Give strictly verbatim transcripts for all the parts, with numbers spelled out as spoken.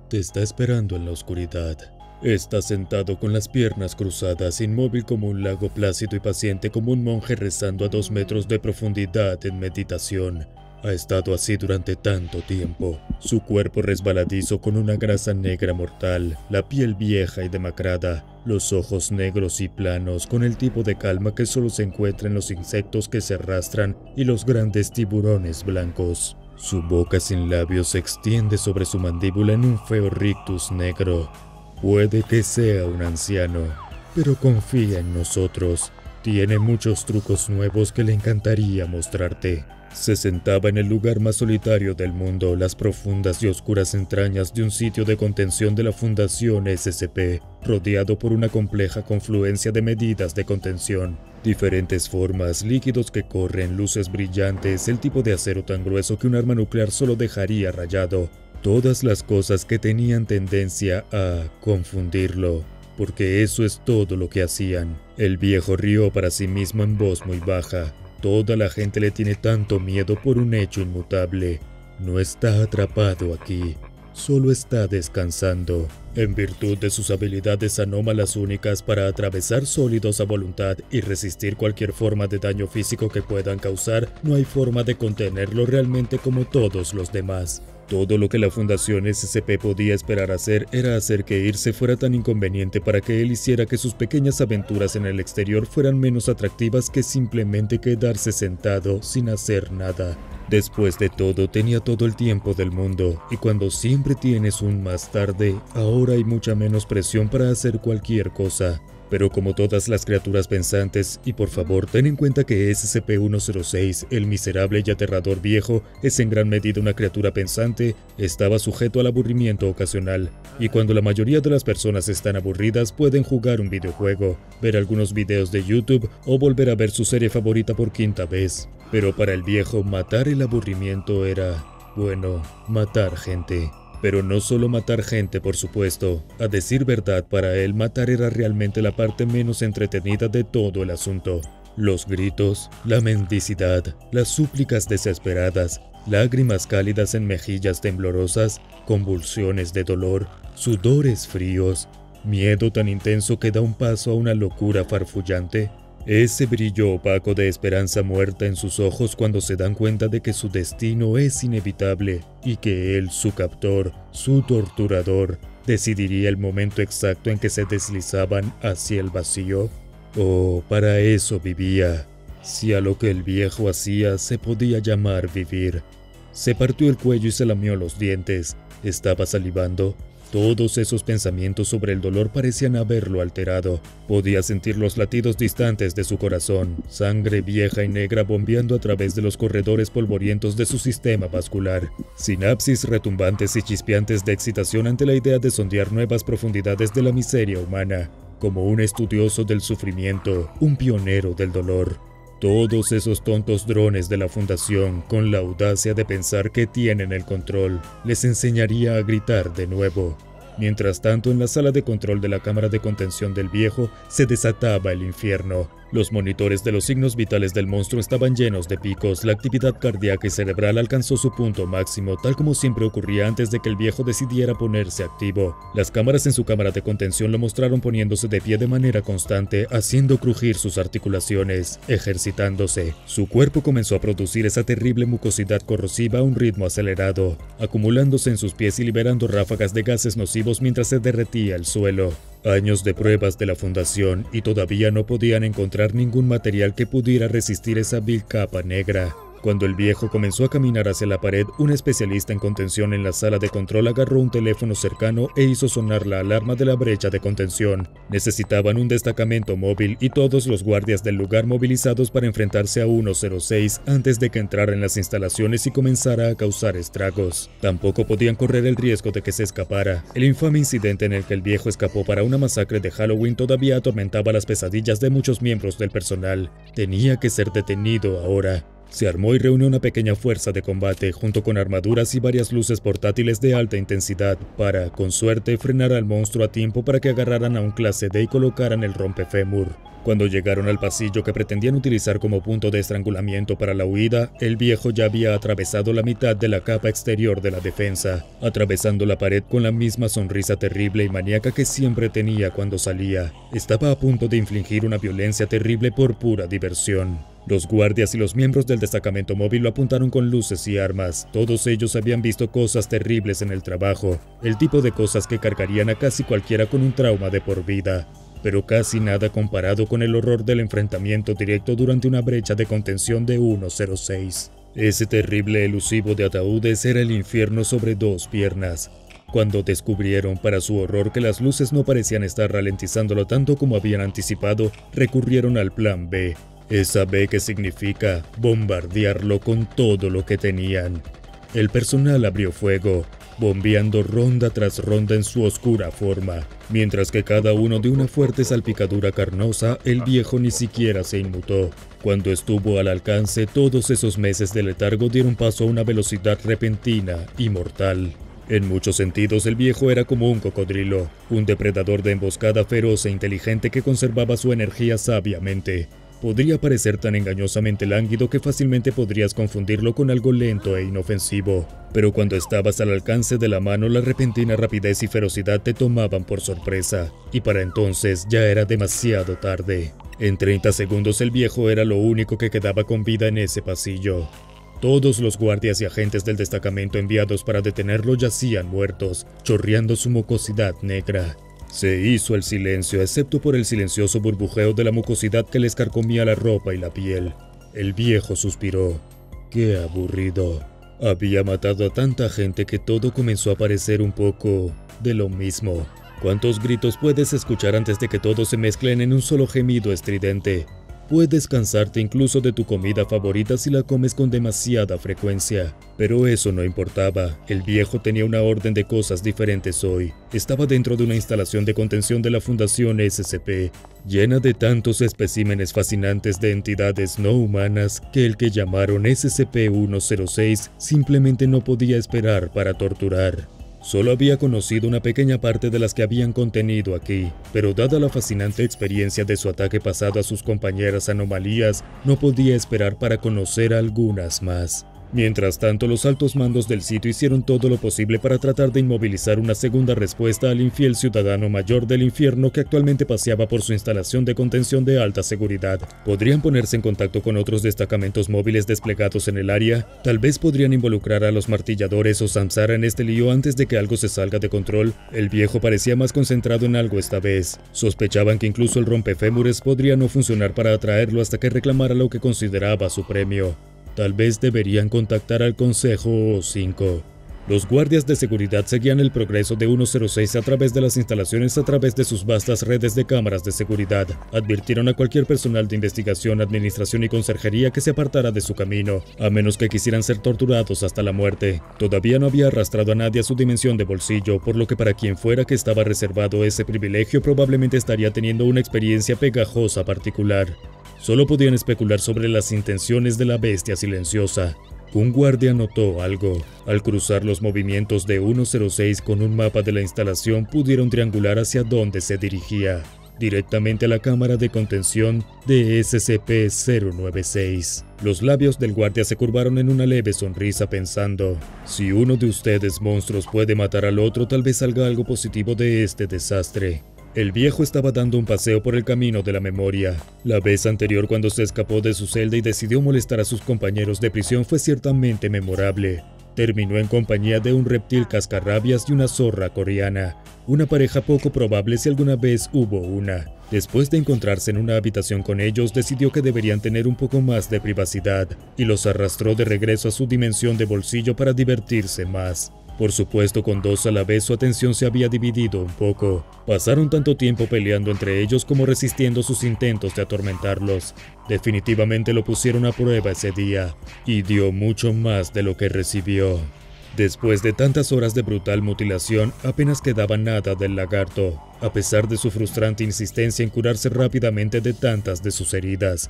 te está esperando en la oscuridad. Está sentado con las piernas cruzadas, inmóvil como un lago, plácido y paciente como un monje rezando a dos metros de profundidad en meditación. Ha estado así durante tanto tiempo. Su cuerpo resbaladizo con una grasa negra mortal, la piel vieja y demacrada, los ojos negros y planos con el tipo de calma que solo se encuentra en los insectos que se arrastran y los grandes tiburones blancos. Su boca sin labios se extiende sobre su mandíbula en un feo rictus negro. Puede que sea un anciano, pero confía en nosotros. Tiene muchos trucos nuevos que le encantaría mostrarte. Se sentaba en el lugar más solitario del mundo, las profundas y oscuras entrañas de un sitio de contención de la Fundación S C P, rodeado por una compleja confluencia de medidas de contención. Diferentes formas, líquidos que corren, luces brillantes, el tipo de acero tan grueso que un arma nuclear solo dejaría rayado. Todas las cosas que tenían tendencia a confundirlo, porque eso es todo lo que hacían. El viejo rió para sí mismo en voz muy baja. Toda la gente le tiene tanto miedo por un hecho inmutable. No está atrapado aquí, solo está descansando. En virtud de sus habilidades anómalas únicas para atravesar sólidos a voluntad y resistir cualquier forma de daño físico que puedan causar, no hay forma de contenerlo realmente como todos los demás. Todo lo que la Fundación S C P podía esperar hacer era hacer que irse fuera tan inconveniente para que él hiciera que sus pequeñas aventuras en el exterior fueran menos atractivas que simplemente quedarse sentado sin hacer nada. Después de todo, tenía todo el tiempo del mundo, y cuando siempre tienes un más tarde, ahora hay mucha menos presión para hacer cualquier cosa. Pero como todas las criaturas pensantes, y por favor ten en cuenta que S C P ciento seis, el miserable y aterrador viejo, es en gran medida una criatura pensante, estaba sujeto al aburrimiento ocasional, y cuando la mayoría de las personas están aburridas pueden jugar un videojuego, ver algunos videos de YouTube o volver a ver su serie favorita por quinta vez. Pero para el viejo matar el aburrimiento era, bueno, matar gente. Pero no solo matar gente, por supuesto. A decir verdad, para él matar era realmente la parte menos entretenida de todo el asunto. Los gritos, la mendicidad, las súplicas desesperadas, lágrimas cálidas en mejillas temblorosas, convulsiones de dolor, sudores fríos, miedo tan intenso que da un paso a una locura farfullante. Ese brillo opaco de esperanza muerta en sus ojos cuando se dan cuenta de que su destino es inevitable y que él, su captor, su torturador, decidiría el momento exacto en que se deslizaban hacia el vacío. Oh, para eso vivía. Si a lo que el viejo hacía se podía llamar vivir. Se partió el cuello y se lamió los dientes. Estaba salivando. Todos esos pensamientos sobre el dolor parecían haberlo alterado. Podía sentir los latidos distantes de su corazón, sangre vieja y negra bombeando a través de los corredores polvorientos de su sistema vascular. Sinapsis retumbantes y chispeantes de excitación ante la idea de sondear nuevas profundidades de la miseria humana. Como un estudioso del sufrimiento, un pionero del dolor. Todos esos tontos drones de la Fundación, con la audacia de pensar que tienen el control, les enseñaría a gritar de nuevo. Mientras tanto, en la sala de control de la cámara de contención del viejo, se desataba el infierno. Los monitores de los signos vitales del monstruo estaban llenos de picos, la actividad cardíaca y cerebral alcanzó su punto máximo, tal como siempre ocurría antes de que el viejo decidiera ponerse activo. Las cámaras en su cámara de contención lo mostraron poniéndose de pie de manera constante, haciendo crujir sus articulaciones, ejercitándose. Su cuerpo comenzó a producir esa terrible mucosidad corrosiva a un ritmo acelerado, acumulándose en sus pies y liberando ráfagas de gases nocivos mientras se derretía el suelo. Años de pruebas de la Fundación y todavía no podían encontrar ningún material que pudiera resistir esa vil capa negra. Cuando el viejo comenzó a caminar hacia la pared, un especialista en contención en la sala de control agarró un teléfono cercano e hizo sonar la alarma de la brecha de contención. Necesitaban un destacamento móvil y todos los guardias del lugar movilizados para enfrentarse a ciento seis antes de que entrara en las instalaciones y comenzara a causar estragos. Tampoco podían correr el riesgo de que se escapara. El infame incidente en el que el viejo escapó para una masacre de Halloween todavía atormentaba las pesadillas de muchos miembros del personal. Tenía que ser detenido ahora. Se armó y reunió una pequeña fuerza de combate junto con armaduras y varias luces portátiles de alta intensidad para, con suerte, frenar al monstruo a tiempo para que agarraran a un clase D y colocaran el rompefémur. Cuando llegaron al pasillo que pretendían utilizar como punto de estrangulamiento para la huida, el viejo ya había atravesado la mitad de la capa exterior de la defensa, atravesando la pared con la misma sonrisa terrible y maníaca que siempre tenía cuando salía. Estaba a punto de infligir una violencia terrible por pura diversión. Los guardias y los miembros del destacamento móvil lo apuntaron con luces y armas. Todos ellos habían visto cosas terribles en el trabajo, el tipo de cosas que cargarían a casi cualquiera con un trauma de por vida. Pero casi nada comparado con el horror del enfrentamiento directo durante una brecha de contención de ciento seis. Ese terrible elusivo de ataúdes era el infierno sobre dos piernas. Cuando descubrieron para su horror que las luces no parecían estar ralentizándolo tanto como habían anticipado, recurrieron al plan B. Esa B que significa bombardearlo con todo lo que tenían. El personal abrió fuego, bombeando ronda tras ronda en su oscura forma, mientras que cada uno de una fuerte salpicadura carnosa, el viejo ni siquiera se inmutó. Cuando estuvo al alcance, todos esos meses de letargo dieron paso a una velocidad repentina y mortal. En muchos sentidos, el viejo era como un cocodrilo, un depredador de emboscada feroz e inteligente que conservaba su energía sabiamente. Podría parecer tan engañosamente lánguido que fácilmente podrías confundirlo con algo lento e inofensivo, pero cuando estabas al alcance de la mano, la repentina rapidez y ferocidad te tomaban por sorpresa, y para entonces ya era demasiado tarde. En treinta segundos el viejo era lo único que quedaba con vida en ese pasillo. Todos los guardias y agentes del destacamento enviados para detenerlo yacían muertos, chorreando su mucosidad negra. Se hizo el silencio, excepto por el silencioso burbujeo de la mucosidad que les carcomía la ropa y la piel. El viejo suspiró. ¡Qué aburrido! Había matado a tanta gente que todo comenzó a parecer un poco de lo mismo. ¿Cuántos gritos puedes escuchar antes de que todos se mezclen en un solo gemido estridente? Puedes cansarte incluso de tu comida favorita si la comes con demasiada frecuencia. Pero eso no importaba. El viejo tenía una orden de cosas diferentes hoy. Estaba dentro de una instalación de contención de la Fundación S C P, llena de tantos especímenes fascinantes de entidades no humanas que el que llamaron S C P ciento seis simplemente no podía esperar para torturar. Solo había conocido una pequeña parte de las que habían contenido aquí, pero dada la fascinante experiencia de su ataque pasado a sus compañeras anomalías, no podía esperar para conocer algunas más. Mientras tanto, los altos mandos del sitio hicieron todo lo posible para tratar de inmovilizar una segunda respuesta al infiel ciudadano mayor del infierno que actualmente paseaba por su instalación de contención de alta seguridad. ¿Podrían ponerse en contacto con otros destacamentos móviles desplegados en el área? Tal vez podrían involucrar a los martilladores o Samsara en este lío antes de que algo se salga de control. El viejo parecía más concentrado en algo esta vez. Sospechaban que incluso el rompefémures podría no funcionar para atraerlo hasta que reclamara lo que consideraba su premio. Tal vez deberían contactar al Consejo cinco. Los guardias de seguridad seguían el progreso de ciento seis a través de las instalaciones a través de sus vastas redes de cámaras de seguridad. Advirtieron a cualquier personal de investigación, administración y conserjería que se apartara de su camino, a menos que quisieran ser torturados hasta la muerte. Todavía no había arrastrado a nadie a su dimensión de bolsillo, por lo que para quien fuera que estaba reservado ese privilegio probablemente estaría teniendo una experiencia pegajosa particular. Solo podían especular sobre las intenciones de la bestia silenciosa. Un guardia notó algo. Al cruzar los movimientos de ciento seis con un mapa de la instalación, pudieron triangular hacia dónde se dirigía. Directamente a la cámara de contención de S C P cero nueve seis. Los labios del guardia se curvaron en una leve sonrisa pensando, si uno de ustedes monstruos puede matar al otro, tal vez salga algo positivo de este desastre. El viejo estaba dando un paseo por el camino de la memoria. La vez anterior cuando se escapó de su celda y decidió molestar a sus compañeros de prisión fue ciertamente memorable. Terminó en compañía de un reptil cascarrabias y una zorra coreana, una pareja poco probable si alguna vez hubo una. Después de encontrarse en una habitación con ellos, decidió que deberían tener un poco más de privacidad, y los arrastró de regreso a su dimensión de bolsillo para divertirse más. Por supuesto, con dos a la vez su atención se había dividido un poco. Pasaron tanto tiempo peleando entre ellos como resistiendo sus intentos de atormentarlos. Definitivamente lo pusieron a prueba ese día, y dio mucho más de lo que recibió. Después de tantas horas de brutal mutilación, apenas quedaba nada del lagarto, a pesar de su frustrante insistencia en curarse rápidamente de tantas de sus heridas.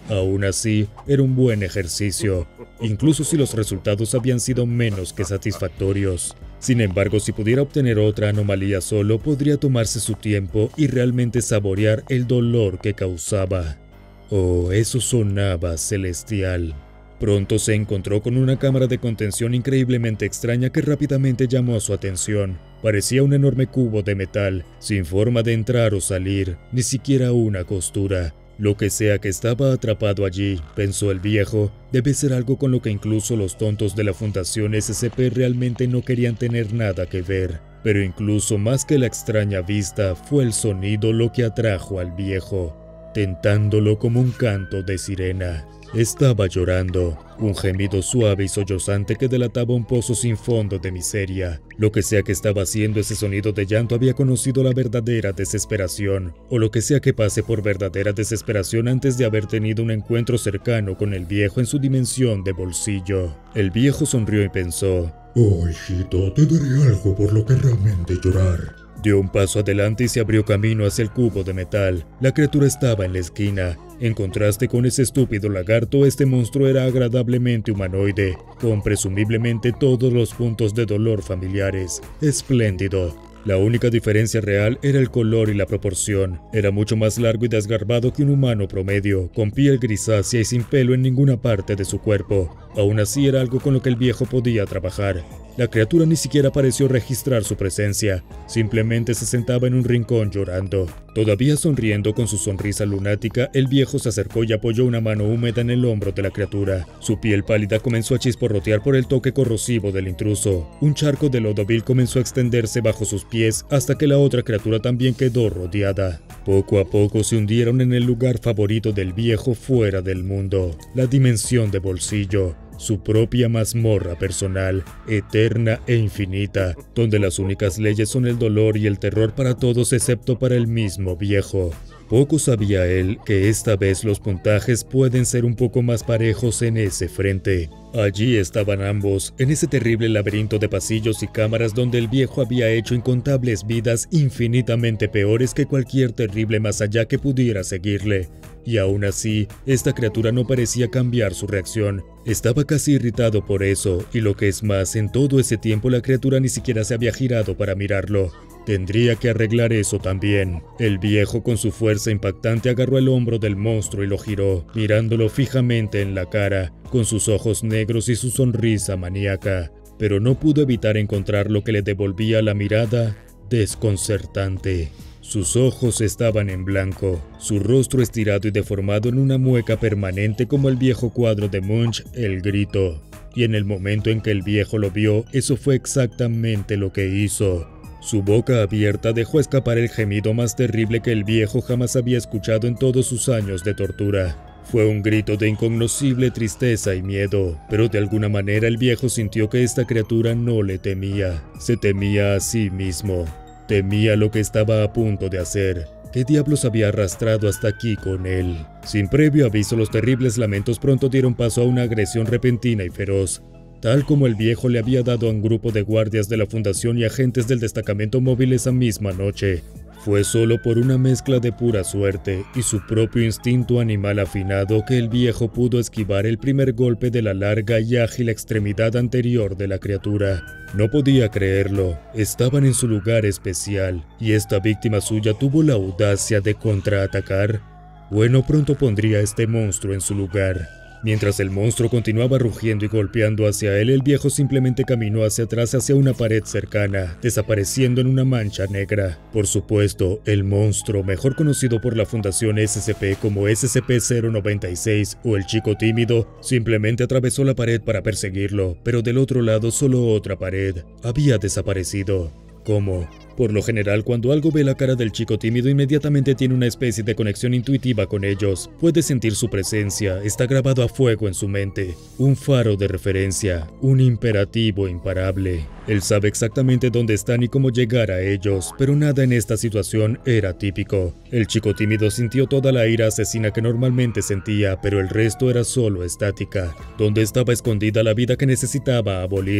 Aún así, era un buen ejercicio, incluso si los resultados habían sido menos que satisfactorios. Sin embargo, si pudiera obtener otra anomalía solo, podría tomarse su tiempo y realmente saborear el dolor que causaba. Oh, eso sonaba celestial. Pronto se encontró con una cámara de contención increíblemente extraña que rápidamente llamó su atención. Parecía un enorme cubo de metal, sin forma de entrar o salir, ni siquiera una costura. Lo que sea que estaba atrapado allí, pensó el viejo, debe ser algo con lo que incluso los tontos de la Fundación S C P realmente no querían tener nada que ver. Pero incluso más que la extraña vista, fue el sonido lo que atrajo al viejo, tentándolo como un canto de sirena. Estaba llorando, un gemido suave y sollozante que delataba un pozo sin fondo de miseria. Lo que sea que estaba haciendo ese sonido de llanto había conocido la verdadera desesperación, o lo que sea que pase por verdadera desesperación antes de haber tenido un encuentro cercano con el viejo en su dimensión de bolsillo. El viejo sonrió y pensó: «Oh, hijito, te daré algo por lo que realmente llorar». Dio un paso adelante y se abrió camino hacia el cubo de metal. La criatura estaba en la esquina. En contraste con ese estúpido lagarto, este monstruo era agradablemente humanoide, con presumiblemente todos los puntos de dolor familiares. Espléndido. La única diferencia real era el color y la proporción. Era mucho más largo y desgarbado que un humano promedio, con piel grisácea y sin pelo en ninguna parte de su cuerpo. Aún así era algo con lo que el viejo podía trabajar. La criatura ni siquiera pareció registrar su presencia, simplemente se sentaba en un rincón llorando. Todavía sonriendo con su sonrisa lunática, el viejo se acercó y apoyó una mano húmeda en el hombro de la criatura. Su piel pálida comenzó a chisporrotear por el toque corrosivo del intruso. Un charco de lodo vil comenzó a extenderse bajo sus pies hasta que la otra criatura también quedó rodeada. Poco a poco se hundieron en el lugar favorito del viejo fuera del mundo, la dimensión de bolsillo. Su propia mazmorra personal, eterna e infinita, donde las únicas leyes son el dolor y el terror para todos excepto para el mismo viejo. Poco sabía él que esta vez los puntajes pueden ser un poco más parejos en ese frente. Allí estaban ambos, en ese terrible laberinto de pasillos y cámaras donde el viejo había hecho incontables vidas infinitamente peores que cualquier terrible más allá que pudiera seguirle. Y aún así, esta criatura no parecía cambiar su reacción. Estaba casi irritado por eso, y lo que es más, en todo ese tiempo la criatura ni siquiera se había girado para mirarlo. Tendría que arreglar eso también. El viejo con su fuerza impactante agarró el hombro del monstruo y lo giró, mirándolo fijamente en la cara, con sus ojos negros y su sonrisa maníaca. Pero no pudo evitar encontrar lo que le devolvía la mirada desconcertante. Sus ojos estaban en blanco, su rostro estirado y deformado en una mueca permanente como el viejo cuadro de Munch, El Grito. Y en el momento en que el viejo lo vio, eso fue exactamente lo que hizo. Su boca abierta dejó escapar el gemido más terrible que el viejo jamás había escuchado en todos sus años de tortura. Fue un grito de incognoscible tristeza y miedo, pero de alguna manera el viejo sintió que esta criatura no le temía, se temía a sí mismo. Temía lo que estaba a punto de hacer. ¿Qué diablos había arrastrado hasta aquí con él? Sin previo aviso, los terribles lamentos pronto dieron paso a una agresión repentina y feroz, tal como el viejo le había dado a un grupo de guardias de la Fundación y agentes del destacamento móvil esa misma noche. Fue solo por una mezcla de pura suerte y su propio instinto animal afinado que el viejo pudo esquivar el primer golpe de la larga y ágil extremidad anterior de la criatura. No podía creerlo, estaban en su lugar especial, y esta víctima suya tuvo la audacia de contraatacar. Bueno, pronto pondría a este monstruo en su lugar. Mientras el monstruo continuaba rugiendo y golpeando hacia él, el viejo simplemente caminó hacia atrás hacia una pared cercana, desapareciendo en una mancha negra. Por supuesto, el monstruo, mejor conocido por la Fundación S C P como S C P cero noventa y seis o el Chico Tímido, simplemente atravesó la pared para perseguirlo, pero del otro lado solo otra pared. Había desaparecido. ¿Cómo? Por lo general, cuando algo ve la cara del chico tímido, inmediatamente tiene una especie de conexión intuitiva con ellos. Puede sentir su presencia, está grabado a fuego en su mente. Un faro de referencia, un imperativo imparable. Él sabe exactamente dónde están y cómo llegar a ellos, pero nada en esta situación era típico. El chico tímido sintió toda la ira asesina que normalmente sentía, pero el resto era solo estática. ¿Dónde estaba escondida la vida que necesitaba abolir?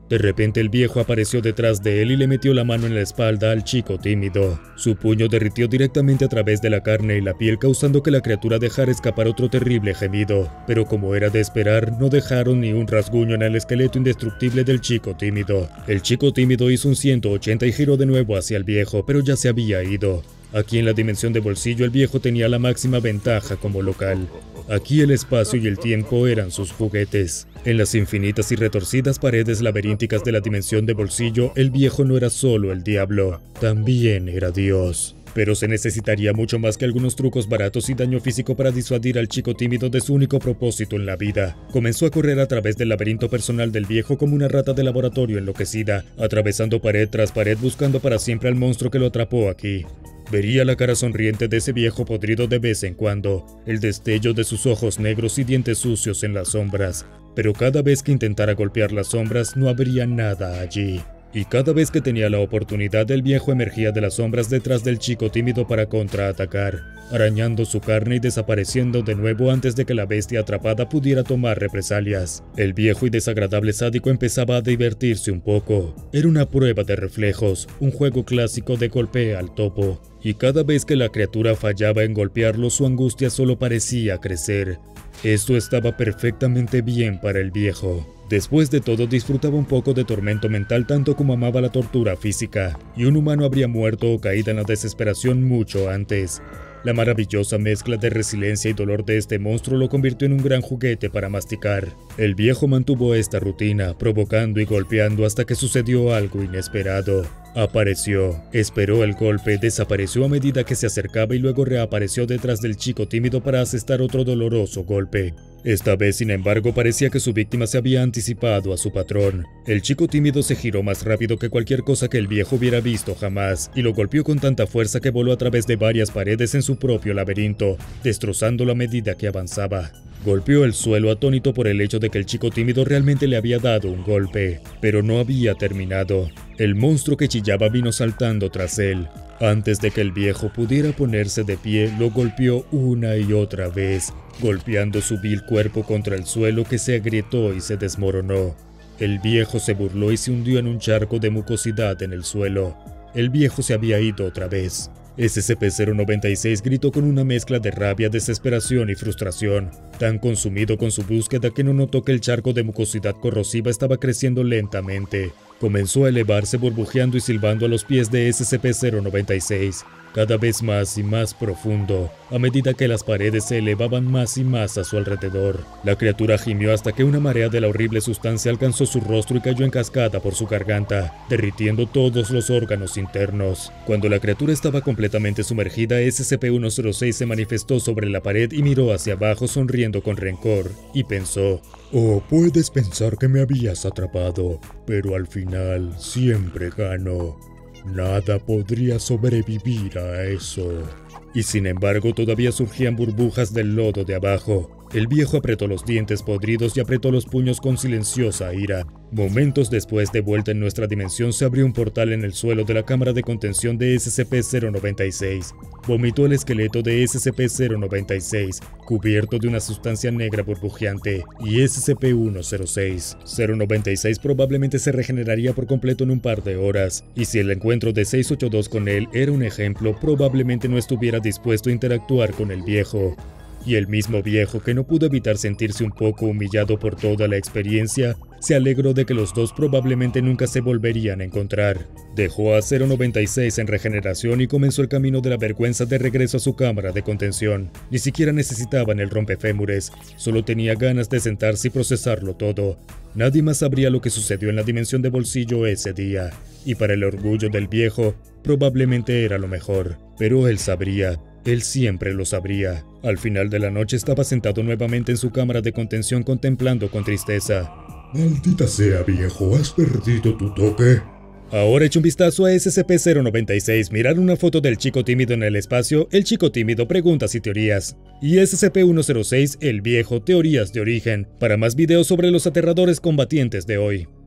De repente el viejo apareció detrás de él y le metió la mano en la espalda al chico tímido. Su puño derritió directamente a través de la carne y la piel, causando que la criatura dejara escapar otro terrible gemido, pero como era de esperar, no dejaron ni un rasguño en el esqueleto indestructible del chico tímido. El chico tímido hizo un ciento ochenta y giró de nuevo hacia el viejo, pero ya se había ido. Aquí en la dimensión de bolsillo el viejo tenía la máxima ventaja como local. Aquí el espacio y el tiempo eran sus juguetes. En las infinitas y retorcidas paredes laberínticas de la dimensión de bolsillo, el viejo no era solo el diablo, también era Dios. Pero se necesitaría mucho más que algunos trucos baratos y daño físico para disuadir al chico tímido de su único propósito en la vida. Comenzó a correr a través del laberinto personal del viejo como una rata de laboratorio enloquecida, atravesando pared tras pared buscando para siempre al monstruo que lo atrapó aquí. Vería la cara sonriente de ese viejo podrido de vez en cuando, el destello de sus ojos negros y dientes sucios en las sombras, pero cada vez que intentara golpear las sombras no habría nada allí. Y cada vez que tenía la oportunidad, el viejo emergía de las sombras detrás del chico tímido para contraatacar, arañando su carne y desapareciendo de nuevo antes de que la bestia atrapada pudiera tomar represalias. El viejo y desagradable sádico empezaba a divertirse un poco. Era una prueba de reflejos, un juego clásico de golpea al topo. Y cada vez que la criatura fallaba en golpearlo, su angustia solo parecía crecer. Esto estaba perfectamente bien para el viejo. Después de todo, disfrutaba un poco de tormento mental tanto como amaba la tortura física, y un humano habría muerto o caído en la desesperación mucho antes. La maravillosa mezcla de resiliencia y dolor de este monstruo lo convirtió en un gran juguete para masticar. El viejo mantuvo esta rutina, provocando y golpeando hasta que sucedió algo inesperado. Apareció, esperó el golpe, desapareció a medida que se acercaba y luego reapareció detrás del chico tímido para asestar otro doloroso golpe. Esta vez, sin embargo, parecía que su víctima se había anticipado a su patrón. El chico tímido se giró más rápido que cualquier cosa que el viejo hubiera visto jamás, y lo golpeó con tanta fuerza que voló a través de varias paredes en su propio laberinto, destrozándolo a medida que avanzaba. Golpeó el suelo atónito por el hecho de que el chico tímido realmente le había dado un golpe, pero no había terminado. El monstruo que chillaba vino saltando tras él. Antes de que el viejo pudiera ponerse de pie, lo golpeó una y otra vez, golpeando su vil cuerpo contra el suelo que se agrietó y se desmoronó. El viejo se burló y se hundió en un charco de mucosidad en el suelo. El viejo se había ido otra vez. S C P cero noventa y seis gritó con una mezcla de rabia, desesperación y frustración, tan consumido con su búsqueda que no notó que el charco de mucosidad corrosiva estaba creciendo lentamente. Comenzó a elevarse burbujeando y silbando a los pies de S C P cero noventa y seis, cada vez más y más profundo, a medida que las paredes se elevaban más y más a su alrededor. La criatura gimió hasta que una marea de la horrible sustancia alcanzó su rostro y cayó en cascada por su garganta, derritiendo todos los órganos internos. Cuando la criatura estaba completamente sumergida, S C P ciento seis se manifestó sobre la pared y miró hacia abajo sonriendo con rencor, y pensó: «Oh, puedes pensar que me habías atrapado, pero al final siempre gano. Nada podría sobrevivir a eso». Y sin embargo todavía surgían burbujas del lodo de abajo. El viejo apretó los dientes podridos y apretó los puños con silenciosa ira. Momentos después, de vuelta en nuestra dimensión, se abrió un portal en el suelo de la cámara de contención de S C P cero noventa y seis. Vomitó el esqueleto de S C P cero noventa y seis, cubierto de una sustancia negra burbujeante, y S C P ciento seis. cero noventa y seis probablemente se regeneraría por completo en un par de horas, y si el encuentro de seiscientos ochenta y dos con él era un ejemplo, probablemente no estuviera dispuesto a interactuar con el viejo. Y el mismo viejo, que no pudo evitar sentirse un poco humillado por toda la experiencia, se alegró de que los dos probablemente nunca se volverían a encontrar. Dejó a cero noventa y seis en regeneración y comenzó el camino de la vergüenza de regreso a su cámara de contención. Ni siquiera necesitaban el rompefémures, solo tenía ganas de sentarse y procesarlo todo. Nadie más sabría lo que sucedió en la dimensión de bolsillo ese día, y para el orgullo del viejo, probablemente era lo mejor. Pero él sabría. Él siempre lo sabría. Al final de la noche estaba sentado nuevamente en su cámara de contención contemplando con tristeza. «Maldita sea, viejo, ¿has perdido tu toque?» Ahora echa un vistazo a S C P cero noventa y seis, mirar una foto del chico tímido en el espacio, el chico tímido, preguntas y teorías. Y S C P ciento seis, el viejo, teorías de origen, para más videos sobre los aterradores combatientes de hoy.